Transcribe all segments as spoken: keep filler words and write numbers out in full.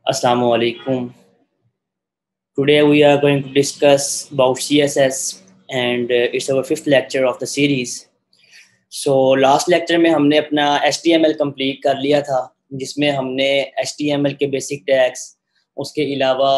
Assalamu alaikum. Today we are going to discuss about C S S and uh, it's our fifth lecture of the series. So last lecture में हमने अपना H T M L complete कर लिया था जिसमें हमने H T M L के basic tags, उसके अलावा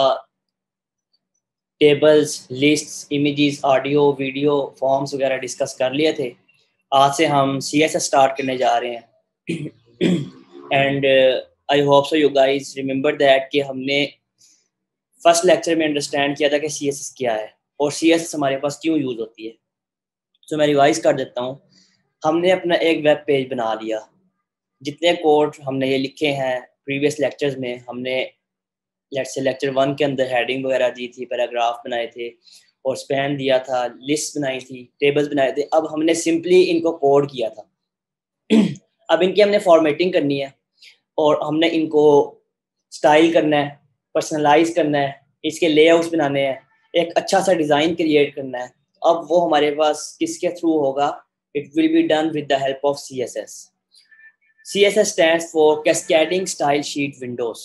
tables, lists, images, audio, video, forms वगैरह डिस्कस कर लिए थे. आज से हम C S S स्टार्ट करने जा रहे हैं. And I hope so you guys remember that कि हमने फर्स्ट लेक्चर में अंडरस्टैंड किया था कि सी एस एस क्या है और सी एस एस हमारे पास क्यों यूज़ होती है. तो मैं रिवाइज कर देता हूँ. हमने अपना एक वेब पेज बना लिया. जितने कोड हमने ये लिखे हैं प्रीवियस लेक्चर्स में, हमने लेट्स से लेक्चर वन के अंदर हेडिंग वगैरह दी थी, पैराग्राफ बनाए थे और स्पैन दिया था, लिस्ट बनाई थी, टेबल्स बनाए थे. अब हमने सिंपली इनको कोड किया था. अब इनकी हमने फॉर्मेटिंग करनी है और हमने इनको स्टाइल करना है, पर्सनलाइज करना है, इसके लेआउट्स बनाने हैं, एक अच्छा सा डिज़ाइन क्रिएट करना है. अब वो हमारे पास किसके थ्रू होगा? It will be done with the help of C S S. C S S stands for cascading style sheet windows.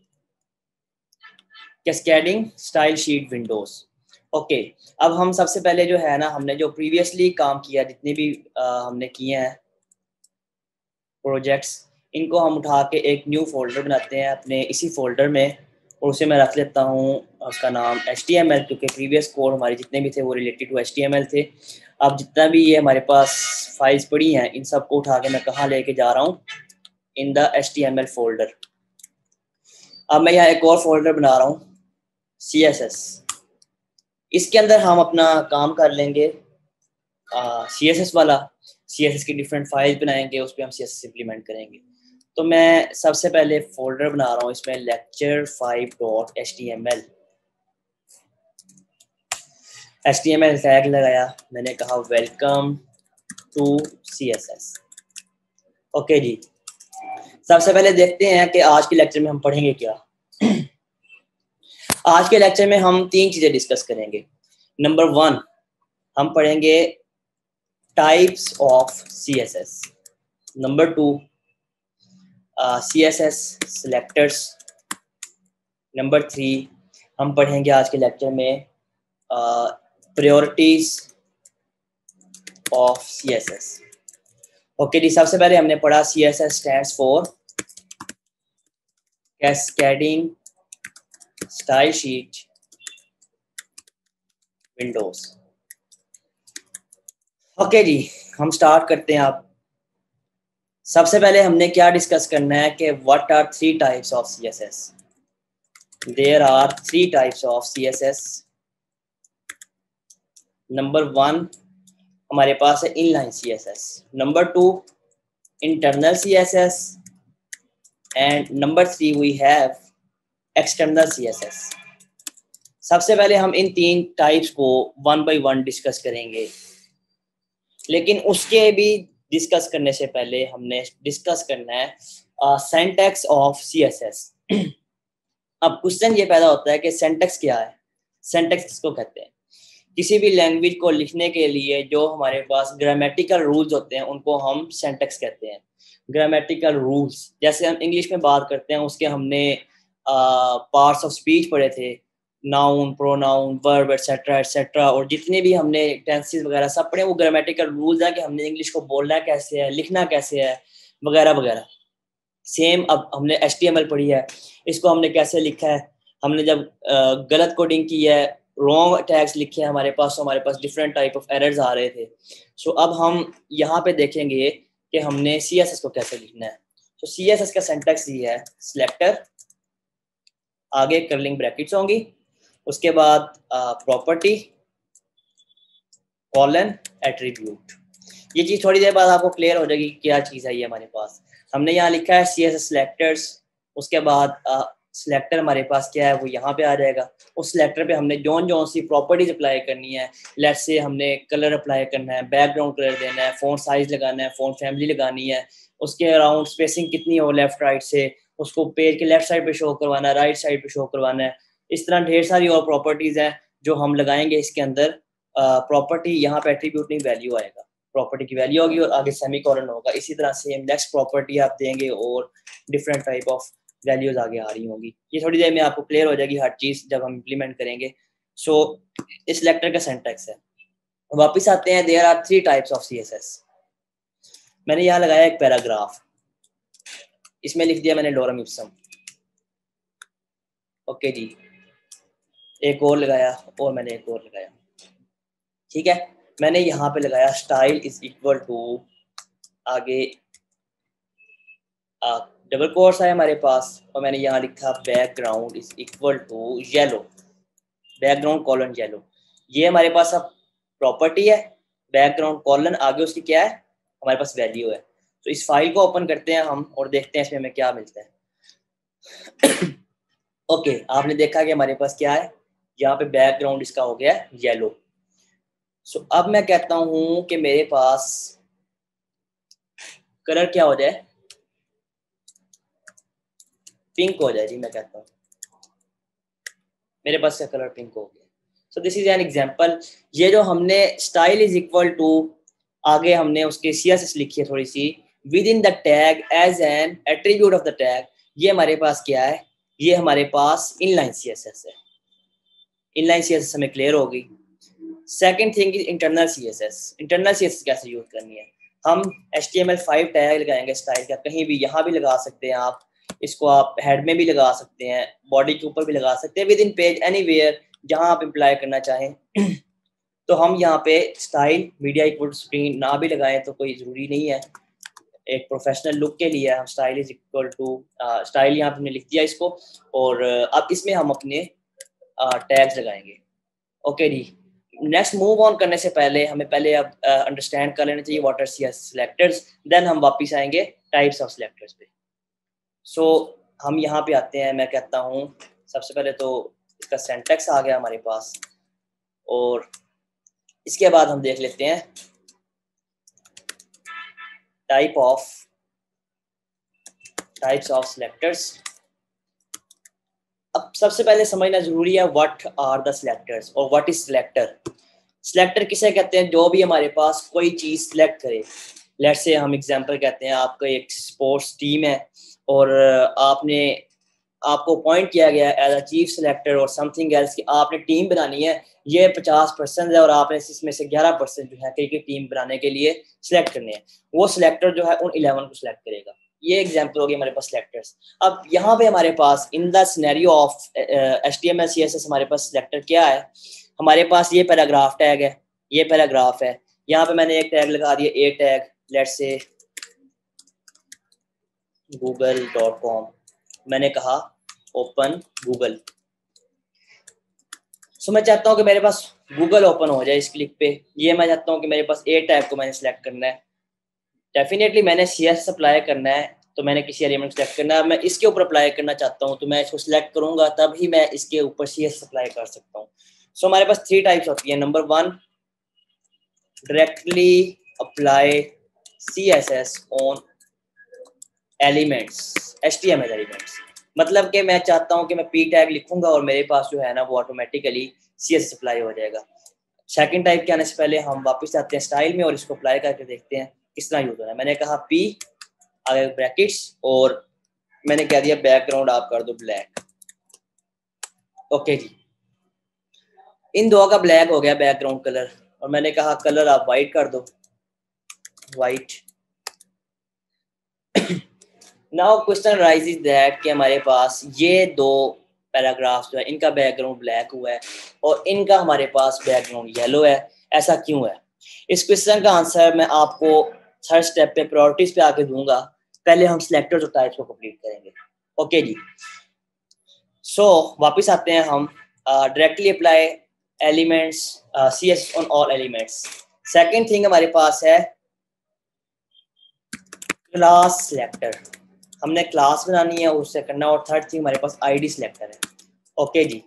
Cascading style sheet windows. Okay, अब हम सबसे पहले जो है ना, हमने जो प्रीवियसली काम किया, जितने भी आ, हमने किए हैं प्रोजेक्ट्स, इनको हम उठा के एक न्यू फोल्डर बनाते हैं अपने इसी फोल्डर में और उसे मैं रख लेता हूँ उसका नाम एच टी एम एल, क्योंकि प्रीवियस कोड हमारे जितने भी थे वो related to H T M L थे. अब जितना भी ये हमारे पास फाइल्स पड़ी हैं, इन सब को उठा के मैं कहाँ लेके जा रहा हूँ? In the H T M L folder. अब मैं यहाँ एक और फोल्डर बना रहा हूँ सी एस एस. इसके अंदर हम अपना काम कर लेंगे सी एस एस वाला. सी एस एस की डिफरेंट फाइल बनाएंगे, उस पर हम सी एस एस इम्प्लीमेंट करेंगे. तो मैं सबसे पहले फोल्डर बना रहा हूँ इसमें lecture five dot H T M L. H T M L tag लगाया, मैंने कहा welcome to C S S. Okay जी, सबसे पहले देखते हैं कि आज के लेक्चर में हम पढ़ेंगे क्या. आज के लेक्चर में हम तीन चीजें डिस्कस करेंगे. नंबर वन, हम पढ़ेंगे types of C S S. Number two, C S S selectors. Number three, हम पढ़ेंगे आज के लेक्चर में priorities of C S S. Okay जी, सबसे पहले हमने पढ़ा C S S stands for cascading style sheet windows. Okay जी, हम स्टार्ट करते हैं. आप सबसे पहले हमने क्या डिस्कस करना है कि what are three types of C S S. There are three types of C S S. Number one हमारे पास है inline C S S. Number two internal C S S and number three we have external C S S. सबसे पहले हम इन तीन types को one by one discuss करेंगे, लेकिन उसके भी डिस्कस करने से पहले हमने डिस्कस करना है syntax of C S S. अब क्वेश्चन ये पैदा होता है कि सिंटैक्स क्या है? सिंटैक्स किसको कहते हैं? किसी भी लैंग्वेज को लिखने के लिए जो हमारे पास ग्रामेटिकल रूल्स होते हैं उनको हम सिंटैक्स कहते हैं. ग्रामेटिकल रूल्स, जैसे हम इंग्लिश में बात करते हैं, उसके हमने पार्ट्स ऑफ स्पीच पढ़े थे, noun, pronoun, verb etcetera etcetera, और जितने भी हमने टेंसेस वगैरह सब पढ़े वो ग्रामेटिकल रूल्स हैं कि हमने इंग्लिश को बोलना कैसे है, लिखना कैसे है, वगैरह वगैरह. सेम अब हमने एच टी एम एल पढ़ी है, इसको हमने कैसे लिखा है. हमने जब गलत कोडिंग की है, रॉन्ग टैग्स लिखे हैं हमारे पास, तो हमारे पास डिफरेंट टाइप ऑफ एरर्स आ रहे थे. सो so, अब हम यहाँ पे देखेंगे कि हमने सी एस एस को कैसे लिखना है. तो सी एस एस का सिंटैक्स ये है, सिलेक्टर, आगे कर्लिंग ब्रैकेट्स होंगी, उसके बाद प्रॉपर्टी कॉलन एट्रीब्यूट. ये चीज़ थोड़ी देर बाद आपको क्लियर हो जाएगी क्या चीज़ है ये हमारे पास. हमने यहाँ लिखा है सी एस एस सिलेक्टर्स, उसके बाद सिलेक्टर हमारे पास क्या है वो यहाँ पे आ जाएगा. उस सिलेक्टर पे हमने जौन जौन सी प्रॉपर्टीज अप्लाई करनी है, लेट्स से हमने कलर अप्लाई करना है, बैकग्राउंड कलर देना है, फ़ॉन्ट साइज लगाना है, फ़ॉन्ट फैमिली लगानी है, उसके अराउंड स्पेसिंग कितनी हो लेफ्ट राइट से, उसको पेज के लेफ्ट साइड पे शो करवाना है, राइट साइड पे शो करवाना है. इस तरह ढेर सारी और प्रॉपर्टीज़ हैं जो हम लगाएंगे इसके अंदर. प्रॉपर्टी यहाँ पे एट्रीब्यूट नहीं, वैल्यू आएगा, प्रॉपर्टी की वैल्यू होगी और आगे सेमी कॉलन होगा. इसी तरह से नेक्स्ट प्रॉपर्टी आप देंगे और डिफरेंट टाइप ऑफ वैल्यूज आगे आ रही होंगी। ये थोड़ी देर में आपको क्लियर हो जाएगी हर चीज़ जब हम इम्प्लीमेंट करेंगे। सो so, इस सिलेक्टर का सिंटैक्स है। वापस आते हैं, there are three types of C S S. मैंने यहाँ लगाया एक पैराग्राफ, इसमें लिख दिया मैंने लॉरम इप्सम। ओके जी, एक और लगाया और मैंने एक और लगाया। ठीक है, मैंने यहाँ पे लगाया स्टाइल इज इक्वल टू, आगे डबल कोर्स है हमारे पास, और मैंने यहाँ लिखा background is equal to yellow, background colon yellow. ये हमारे पास अब प्रॉपर्टी है, बैकग्राउंड कॉलन आगे उसकी क्या है, हमारे पास वैल्यू है। तो इस फाइल को ओपन करते हैं हम और देखते हैं इसमें हमें क्या मिलता है। ओके okay, आपने देखा कि हमारे पास क्या है, यहाँ पे बैकग्राउंड इसका हो गया येलो। सो so, अब मैं कहता हूँ कि मेरे पास कलर क्या हो जाए, पिंक हो जाए जी। मैं कहता हूँ मेरे पास का कलर पिंक हो गया। So this is an example. ये जो हमने स्टाइल इज इक्वल टू, आगे हमने उसके सीएसएस लिखी है थोड़ी सी, within the tag as an attribute of the tag, ये हमारे पास क्या है, ये हमारे पास इनलाइन सीएसएस है। इनलाइन सीएसएस हमें क्लियर होगी। Second thing is internal CSS. Internal CSS कैसे यूज करनी है, हम H T M L five tag लगाएंगे स्टाइल का, कहीं भी यहाँ भी लगा सकते हैं आप इसको, आप हेड में भी लगा सकते हैं, बॉडी के ऊपर भी लगा सकते हैं, विद इन पेज एनीवेयर जहां आप अप्लाई करना चाहें। तो हम यहाँ पे स्टाइल मीडिया इक्वल स्क्रीन ना भी लगाएं तो कोई ज़रूरी नहीं है, एक प्रोफेशनल लुक के लिए हम style is equal to style यहाँ पे हमने लिख दिया इसको, और अब इसमें हम अपने टैग्स लगाएंगे। ओके जी, नेक्स्ट मूव ऑन करने से पहले हमें पहले अब अंडरस्टैंड कर लेना चाहिए what are CSS selectors, then हम वापस आएंगे टाइप्स ऑफ सिलेक्टर्स पे। सो so, हम यहाँ पे आते हैं, मैं कहता हूँ सबसे पहले तो इसका सिंटैक्स आ गया हमारे पास, और इसके बाद हम देख लेते हैं type of types of selectors. अब सबसे पहले समझना जरूरी है व्हाट आर द सिलेक्टर्स और व्हाट इज सिलेक्टर। सिलेक्टर किसे कहते हैं, जो भी हमारे पास कोई चीज सिलेक्ट करे। लेट्स से हम एग्जांपल कहते हैं, आपका एक स्पोर्ट्स टीम है और आपने आपको अपॉइंट किया गया एज अ चीफ सिलेक्टर और समथिंग एल्स की आपने टीम बनानी है, ये पचास परसेंट है और आपने इसमें से ग्यारह परसेंट जो है क्रिकेट टीम बनाने के लिए सिलेक्ट करने हैं। वो सिलेक्टर जो है उन इलेवन को सिलेक्ट करेगा। ये एग्जांपल होगी हमारे पास सिलेक्टर्स। अब यहाँ पे हमारे पास in the scenario of H T M L C S S हमारे पास सिलेक्टर क्या है, हमारे पास ये पैराग्राफ टैग है, ये पैराग्राफ है, यहाँ पे मैंने एक टैग लगा दिया a tag, let's say Google dot com, मैंने कहा ओपन गूगल। सो मैं चाहता हूँ कि मेरे पास गूगल ओपन हो जाए इस क्लिक पे। ये मैं चाहता हूँ कि मेरे पास ए टैग को मैंने सेलेक्ट करना है, डेफिनेटली मैंने सी एस अप्लाई करना है तो मैंने किसी एलिमेंट सेलेक्ट करना है। मैं इसके ऊपर अप्लाई करना चाहता हूँ तो मैं इसको सिलेक्ट करूंगा, तब ही मैं इसके ऊपर सी एस अप्लाई कर सकता हूँ। सो so, हमारे पास थ्री टाइप्स होती है। Number one, directly apply C S S on elements, H T M L elements. मतलब कि मैं चाहता हूं कि मैं पी टैग लिखूंगा और मेरे पास जो है ना वो ऑटोमेटिकली सी एस अप्लाई हो जाएगा। सेकंड टाइप के आने से पहले हम वापस आते हैं स्टाइल में और इसको अप्लाई करके देखते हैं किस तरह यूज हो रहा है। मैंने कहा पी, आगे ब्रैकेट्स, और मैंने कह दिया बैकग्राउंड आप कर दो ब्लैक। ओके जी, इन दो का ब्लैक हो गया बैकग्राउंड कलर, और मैंने कहा कलर आप वाइट कर दो, white. Now question raises that कि हमारे पास ये दो पैराग्राफ्स जो है इनका बैकग्राउंड ब्लैक हुआ है और इनका हमारे पास बैकग्राउंड येलो है, ऐसा क्यों है? इस क्वेश्चन का आंसर मैं आपको थर्ड स्टेप पे प्रायोरिटीज पे आके दूंगा। पहले हम सिलेक्टर्स और टाइप्स को कंप्लीट करेंगे। ओके जी, सो so, वापस आते हैं हम directly apply elements C S on all elements. Second thing हमारे पास है क्लास सिलेक्टर, हमने क्लास बनानी है उससे करना। और थर्ड थिंग हमारे पास आईडी सिलेक्टर है। ओके जी,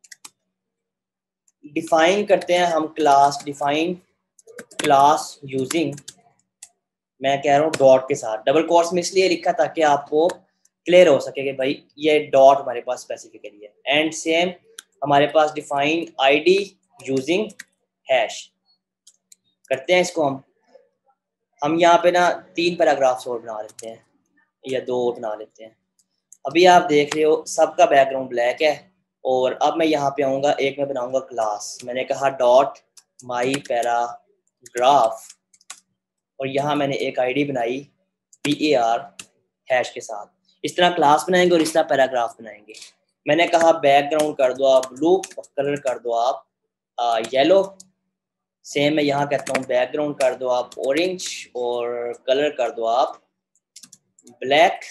डिफाइन करते हैं हम क्लास, डिफाइन क्लास यूजिंग, मैं कह रहा हूँ डॉट के साथ, डबल कोट्स में इसलिए लिखा ताकि आपको क्लियर हो सके कि भाई ये डॉट हमारे पास स्पेसिफिकली है। एंड सेम हमारे पास डिफाइन आईडी यूजिंग हैश करते हैं इसको हम हम यहाँ पे ना तीन पैराग्राफ्स और बना लेते हैं या दो और बना लेते हैं। अभी आप देख रहे हो सबका बैकग्राउंड ब्लैक है। और अब मैं यहाँ पे आऊँगा, एक मैं बनाऊँगा क्लास। मैंने कहा डॉट माई पैराग्राफ, और यहाँ मैंने एक आईडी बनाई पी ए आर हैश के साथ। इस तरह क्लास बनाएंगे और इस तरह पैराग्राफ बनाएंगे। मैंने कहा बैकग्राउंड कर दो आप ब्लू और कलर कर दो आप येलो। सेम मैं यहाँ कहता हूँ बैकग्राउंड कर दो आप ऑरेंज और कलर कर दो आप ब्लैक।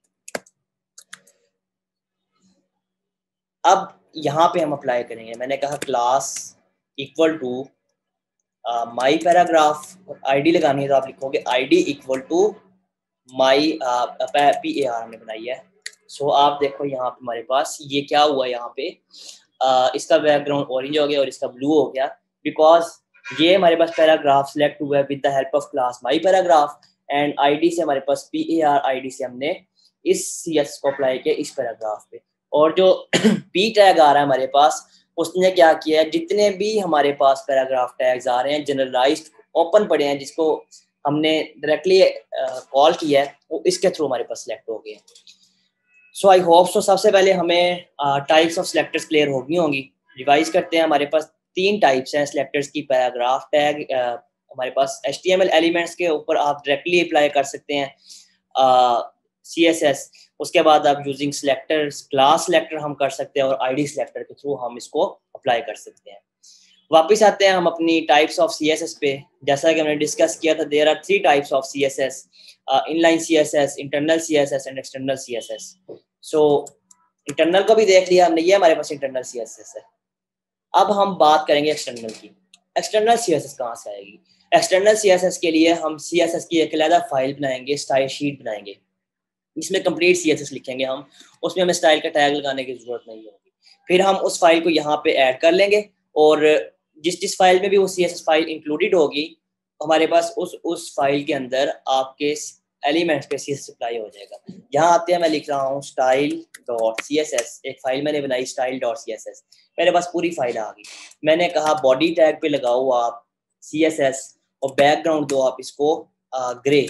अब यहाँ पे हम अप्लाई करेंगे। मैंने कहा class equal to my paragraph, और आईडी लगानी है तो आप लिखोगे ID equal to my P A R हमने बनाई है। सो so, आप देखो यहाँ पे हमारे पास ये क्या हुआ, यहाँ पे uh, इसका बैकग्राउंड ऑरेंज हो गया और इसका ब्लू हो गया, बिकॉज ये हमारे पास पैराग्राफ सेलेक्ट हुआ है with the help of class my paragraph, and ID से हमारे पास पी ए आर आईडी से हमने इस सी एस को अप्लाई किया इस पैराग्राफ पे। और जो पी टैग आ रहा है हमारे पास, उसने क्या किया है, जितने भी हमारे पास पैराग्राफ टैग्स आ रहे हैं जनरलाइज्ड ओपन पड़े हैं जिसको हमने डायरेक्टली कॉल uh, किया है, वो इसके थ्रू हमारे पास सिलेक्ट हो गए। सो आई होप सो सबसे पहले हमें टाइप्स ऑफ सिलेक्टर्स क्लियर होगी होंगी। रिवाइज करते हैं। हमारे पास तीन टाइप्स हैं सिलेक्टर्स की। पैराग्राफ टैग uh, हमारे पास H T M L elements के ऊपर आप डायरेक्टली अप्लाई कर सकते हैं सी एस एस। उसके बाद आप यूजिंग सिलेक्टर्स क्लास सिलेक्टर हम कर सकते हैं और आईडी सिलेक्टर के थ्रू हम इसको अप्लाई कर सकते हैं। वापस आते हैं हम अपनी types of C S S पे। जैसा कि हमने डिस्कस किया था, there are three types of C S S, inline C S S, internal C S S and external C S S. So internal को भी देख लिया हमने, ये हमारे पास इंटरनल सी एस एस है। अब हम बात करेंगे एक्सटर्नल की। एक्सटर्नल सी एस एस कहाँ से आएगी? एक्सटर्नल सी एस एस के लिए हम सी एस एस की एक अलग फाइल बनाएंगे, स्टाइल शीट बनाएंगे। इसमें कंप्लीट सी एस एस लिखेंगे हम, उसमें हमें स्टाइल का टैग लगाने की जरूरत नहीं होगी। फिर हम उस फाइल को यहाँ पे ऐड कर लेंगे, और जिस जिस फाइल में भी वो C S S file included होगी, हमारे पास उस उस फाइल के अंदर आपके एलिमेंट्स पे सी एस एस अप्लाई हो जाएगा। यहाँ आते हैं, मैं लिख रहा हूँ style dot C S S. एक फाइल मैंने बनाई style dot C S S, मेरे पास पूरी फाइल आ गई। मैंने कहा बॉडी टैग पे लगाओ आप सी एस एस और बैकग्राउंड दो आप इसको ग्रे।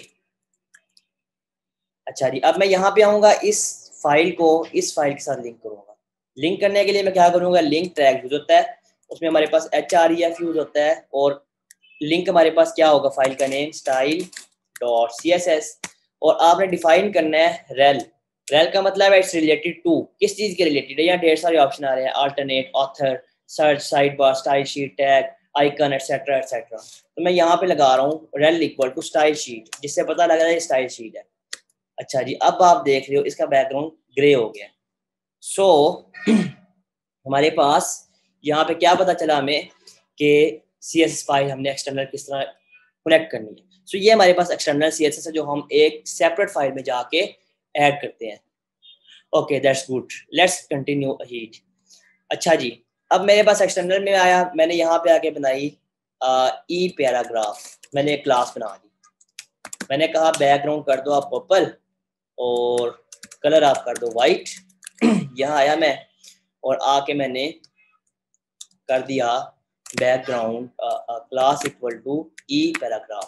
अच्छा जी, अब मैं यहाँ पे आऊँगा, इस फाइल को इस फाइल के साथ लिंक करूँगा। लिंक करने के लिए मैं क्या करूँगा, लिंक टैग यूज होता है, उसमें हमारे पास H R E F use होता है, और लिंक हमारे पास क्या होगा, फाइल का name style dot C S S, और आपने डिफाइन करना है रेल। रेल का मतलब है इट्स रिलेटेड टू, किस चीज़ के रिलेटेड है। यहाँ ढेर सारे ऑप्शन आ रहे हैं, alternate, author, search, side bar, style sheet, tag, icon etcetera etcetera. तो मैं यहाँ पे लगा रहा हूँ rel equal to style sheet, जिससे पता लग रहा है स्टाइल शीट है। अच्छा जी, अब आप देख रहे हो इसका बैकग्राउंड ग्रे हो गया। सो so, हमारे पास यहाँ पे क्या पता चला हमें कि सी एस एस फाइल हमने एक्सटर्नल किस तरह कनेक्ट करनी है। सो so, ये हमारे पास एक्सटर्नल सी एस एस है जो हम एक सेपरेट फाइल में जाके ऐड करते हैं। Okay, that's good, let's continue ahead. अच्छा जी, अब मेरे पास एक्सटर्नल में आया, मैंने यहाँ पे आके बनाई ई पैराग्राफ। मैंने एक क्लास बना दी। मैंने कहा बैकग्राउंड कर दो आप पर्पल और कलर आप कर दो वाइट। यहाँ आया मैं और आके मैंने कर दिया background class equal to E paragraph.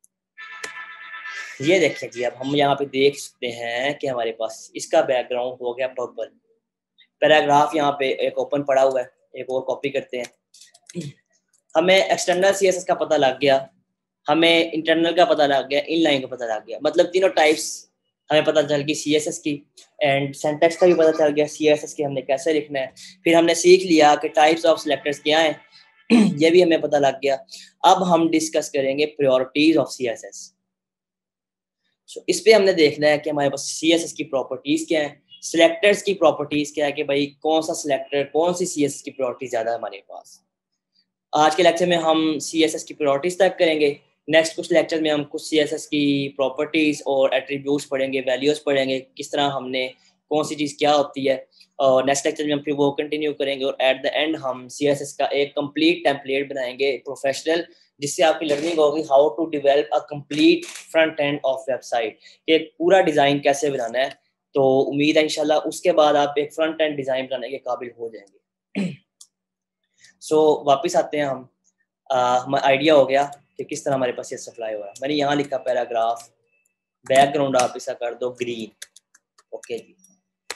ये देखें जी, अब हम यहाँ पे देख सकते हैं कि हमारे पास इसका बैकग्राउंड हो गया पर्पल। पैराग्राफ यहाँ पे एक ओपन पड़ा हुआ है, एक और कॉपी करते हैं। हमें एक्सटर्नल सी एस एस का पता लग गया, हमें इंटरनल का पता लग गया, इनलाइन का पता लग गया। मतलब तीनों टाइप्स हमें पता चल गई सी एस एस की, एंड सिंटैक्स का भी पता चल गया सी एस एस की हमने कैसे लिखना है। फिर हमने सीख लिया कि टाइप्स ऑफ सिलेक्टर्स क्या हैं, ये भी हमें पता लग गया। अब हम डिस्कस करेंगे priorities of C S S. So इस पे हमने देखना है कि हमारे पास सी एस एस की प्रॉपर्टीज क्या है, सिलेक्टर्स की प्रॉपर्टीज क्या है, कि भाई कौन सा सिलेक्टर, कौन सी सी एस एस की प्रॉपर्टी ज्यादा है हमारे पास। आज के लेक्चर में हम सी एस एस की प्रायोरिटीज तक करेंगे। नेक्स्ट कुछ लेक्चर में हम कुछ सी एस एस की प्रॉपर्टीज और एट्रीब्यूट्स पढ़ेंगे, वैल्यूज पढ़ेंगे, किस तरह हमने कौन सी चीज़ क्या होती है। और नेक्स्ट लेक्चर में हम फिर वो कंटिन्यू करेंगे, और एट द एंड हम सी एस एस का एक कंप्लीट टेम्पलेट बनाएंगे प्रोफेशनल, जिससे आपकी लर्निंग होगी how to develop a complete front end of website, एक पूरा डिज़ाइन कैसे बनाना है। तो उम्मीद है इंशाल्लाह उसके बाद आप एक फ्रंट एंड डिज़ाइन बनाने के काबिल हो जाएंगे। सो so, वापस आते हैं हम, हमारा आइडिया हो गया कि किस तरह हमारे पास ये सप्लाई हो रहा है। मैंने यहाँ लिखा पैराग्राफ, बैकग्राउंड आप इसका कर दो ग्रीन। ओके जी,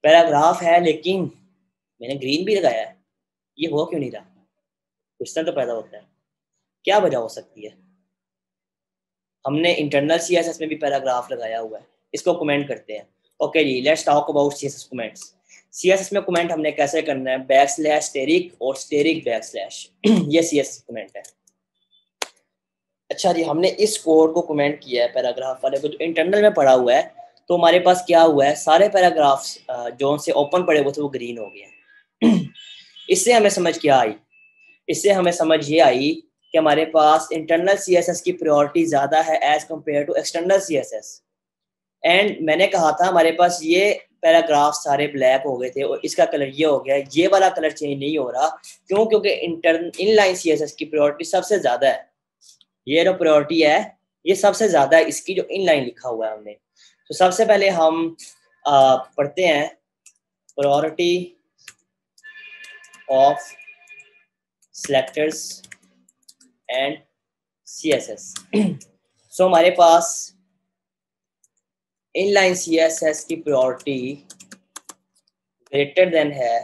पैराग्राफ है लेकिन मैंने ग्रीन भी लगाया है, ये हो क्यों नहीं रहा? क्वेश्चन तो पैदा होता है, क्या वजह हो सकती है? हमने इंटरनल सीएसएस में भी पैराग्राफ लगाया हुआ है, इसको कमेंट करते हैं। ओके जी, let's talk about CSS comments. CSS में कमेंट हमने कैसे करना है, बैक स्लैश स्टेरिक और स्टेरिक बैक स्लैश ये सीएसएस कमेंट है। अच्छा जी, हमने इस कोड को कमेंट किया है पैराग्राफ वाले को, जो इंटरनल में पड़ा हुआ है, तो हमारे पास क्या हुआ है, सारे पैराग्राफ्स जो से ओपन पड़े हुए थे वो ग्रीन हो गए। इससे हमें समझ क्या आई, इससे हमें समझ ये आई कि हमारे पास इंटरनल सीएसएस की प्रायोरिटी ज़्यादा है as compare to external CSS. And मैंने कहा था हमारे पास ये पैराग्राफ सारे ब्लैक हो गए थे और इसका कलर ये हो गया, ये वाला कलर चेंज नहीं हो रहा, क्यों? क्योंकि इंटरन इनलाइन सीएसएस की प्रायोरिटी सबसे ज़्यादा है, ये जो प्रायोरिटी है ये सबसे ज़्यादा है इसकी, जो इनलाइन लिखा हुआ है हमने। तो सबसे पहले हम आ, पढ़ते हैं priority of selectors and CSS. So हमारे पास इनलाइन सीएसएस की प्रायोरिटी ग्रेटर देन है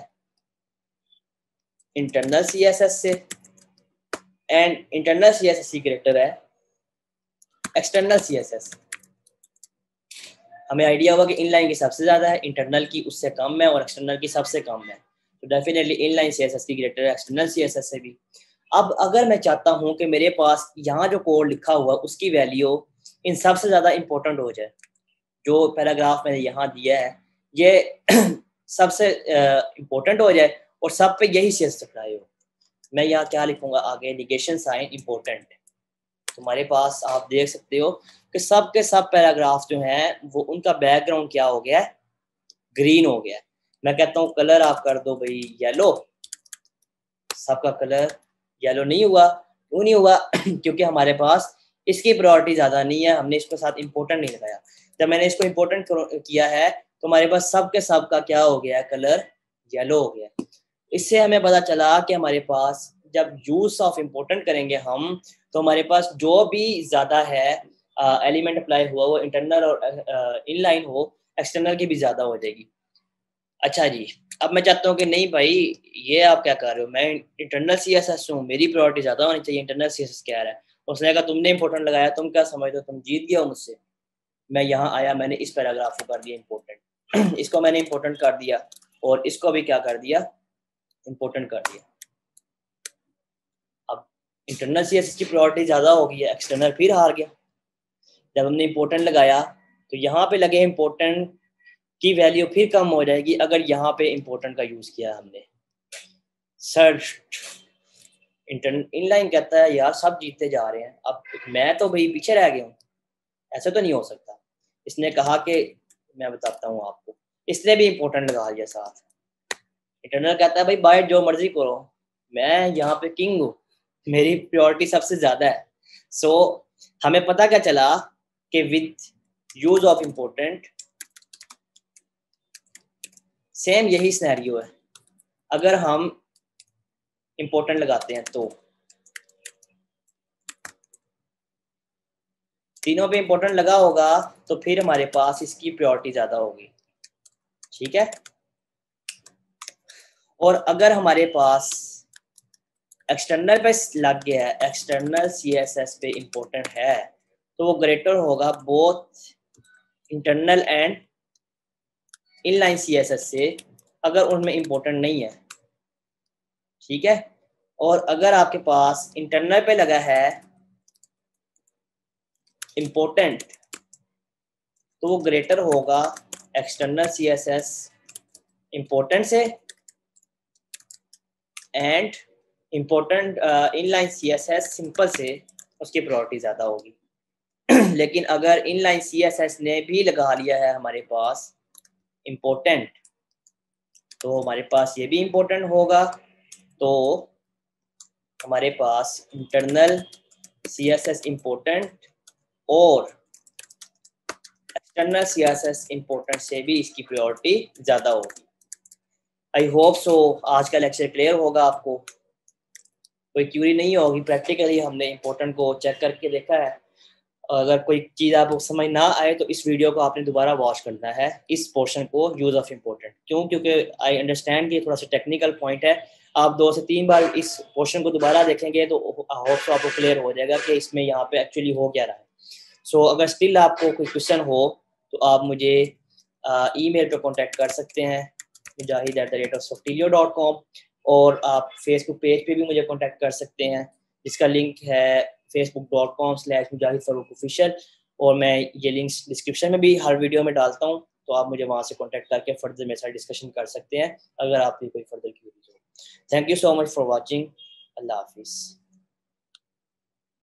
इंटरनल सीएसएस से, एंड इंटरनल सीएसएस की ग्रेटर है एक्सटर्नल सीएसएस। हमें आइडिया होगा कि इनलाइन की सबसे ज़्यादा है, इंटरनल की उससे कम है और एक्सटर्नल की सबसे कम है, तो डेफिनेटली इनलाइन सीएसएस की ग्रेटर है एक्सटर्नल सीएसएस से भी। अब अगर मैं चाहता हूं कि मेरे पास यहाँ जो कोड लिखा हुआ उसकी वैल्यू इन सबसे ज़्यादा इंपॉर्टेंट हो जाए, जो पैराग्राफ मैंने यहाँ दिया है ये सबसे इंपॉर्टेंट हो जाए और सब पे यही सीएसएस अप्लाई हो, मैं यहाँ क्या लिखूंगा आगे, निगेशन साइन इंपॉर्टेंट। तुम्हारे पास आप देख सकते हो कि सब के सब पैराग्राफ जो हैं वो उनका बैकग्राउंड क्या हो गया है, ग्रीन हो गया है। मैं कहता हूँ कलर आप कर दो भाई येलो, सबका कलर येलो नहीं हुआ, क्यों नहीं हुआ? क्योंकि हमारे पास इसकी प्रायोरिटी ज़्यादा नहीं है, हमने इसके साथ इंपॉर्टेंट नहीं लगाया। जब मैंने इसको इंपॉर्टेंट किया है तो हमारे पास सब के सब का क्या हो गया, कलर येलो हो गया। इससे हमें पता चला कि हमारे पास जब यूज ऑफ इम्पोर्टेंट करेंगे हम, तो हमारे पास जो भी ज़्यादा है एलिमेंट अप्लाई हुआ वो इंटरनल और इनलाइन हो, एक्सटर्नल की भी ज़्यादा हो जाएगी। अच्छा जी, अब मैं चाहता हूँ कि नहीं भाई ये आप क्या कर रहे हो, मैं इंटरनल सीएसएस हूँ, मेरी प्रायोरिटी ज़्यादा होनी चाहिए, इंटरनल सीएसएस क्या है? उसने कहा तुमने इंपॉर्टेंट लगाया, तुम क्या समझते हो, तुम जीत गया हो मुझसे। मैं यहाँ आया, मैंने इस पैराग्राफ को कर दिया इंपॉर्टेंट इसको मैंने इंपॉर्टेंट कर दिया और इसको भी क्या कर दिया, इंपॉर्टेंट कर दिया। अब इंटरनल सीएसएस की प्रायोरिटी ज़्यादा हो गई है, एक्सटर्नल फिर हार गया। जब हमने इंपॉर्टेंट लगाया तो यहाँ पे लगे इंपॉर्टेंट की वैल्यू फिर कम हो जाएगी अगर यहाँ पे इंपॉर्टेंट का यूज़ किया हमने। सर इंटर इनलाइन कहता है यार सब जीतते जा रहे हैं, अब मैं तो भाई पीछे रह गया हूँ, ऐसा तो नहीं हो सकता। इसने कहा कि मैं बताता हूँ आपको, इसने भी इंपॉर्टेंट लगा लिया साथ। इंटरनल कहता है भाई बाइट जो मर्जी करो, मैं यहाँ पे किंग हूँ, मेरी प्रायोरिटी सबसे ज़्यादा है। सो so, हमें पता क्या चला कि with use of important same यही सिनेरियो है। अगर हम इम्पोर्टेंट लगाते हैं तो तीनों पे इम्पोर्टेंट लगा होगा तो फिर हमारे पास इसकी प्रायोरिटी ज़्यादा होगी, ठीक है। और अगर हमारे पास एक्सटर्नल पे लग गया है, एक्सटर्नल सीएसएस पे इम्पोर्टेंट है, तो वो ग्रेटर होगा both internal and inline CSS से अगर उनमें इम्पोर्टेंट नहीं है, ठीक है। और अगर आपके पास इंटरनल पे लगा है इम्पोर्टेंट तो वो ग्रेटर होगा एक्सटर्नल सीएसएस इम्पोर्टेंट से, and important inline CSS simple से उसकी प्रायोरिटी ज़्यादा होगी। लेकिन अगर इनलाइन सीएसएस ने भी लगा लिया है हमारे पास इम्पोर्टेंट, तो हमारे पास ये भी इम्पोर्टेंट होगा, तो हमारे पास इंटरनल सीएसएस इम्पोर्टेंट और एक्सटर्नल सीएसएस इम्पोर्टेंट से भी इसकी प्रायोरिटी ज़्यादा होगी। आई होप सो आज का लेक्चर क्लियर होगा आपको, कोई क्यूरी नहीं होगी। प्रैक्टिकली हमने इम्पोर्टेंट को चेक करके देखा है, अगर कोई चीज़ आपको समझ ना आए तो इस वीडियो को आपने दोबारा वॉच करना है, इस पोर्शन को, यूज़ ऑफ इम्पोर्टेंट। क्यों? क्योंकि आई अंडरस्टैंड कि थोड़ा सा टेक्निकल पॉइंट है। आप दो से तीन बार इस पोर्शन को दोबारा देखेंगे तो होप तो आपको क्लियर हो जाएगा कि इसमें यहाँ पे एक्चुअली हो क्या रहा है। सो so, अगर स्टिल आपको कोई क्वेश्चन हो तो आप मुझे ईमेल पे कांटेक्ट कर सकते हैं, Mujahid at the rate of softilio dot com, और आप फेसबुक पेज पे भी मुझे कांटेक्ट कर सकते हैं, जिसका लिंक है Facebook dot com slash Mujahid Farooq official, और मैं ये लिंक्स डिस्क्रिप्शन में भी हर वीडियो में डालता हूँ, तो आप मुझे वहाँ से कांटेक्ट करके फर्दर मेरे साथ डिस्कशन कर सकते हैं अगर आपकी कोई फर्दर क्वेरीज हो। Thank you so much for watching. अल्लाह हाफिज़।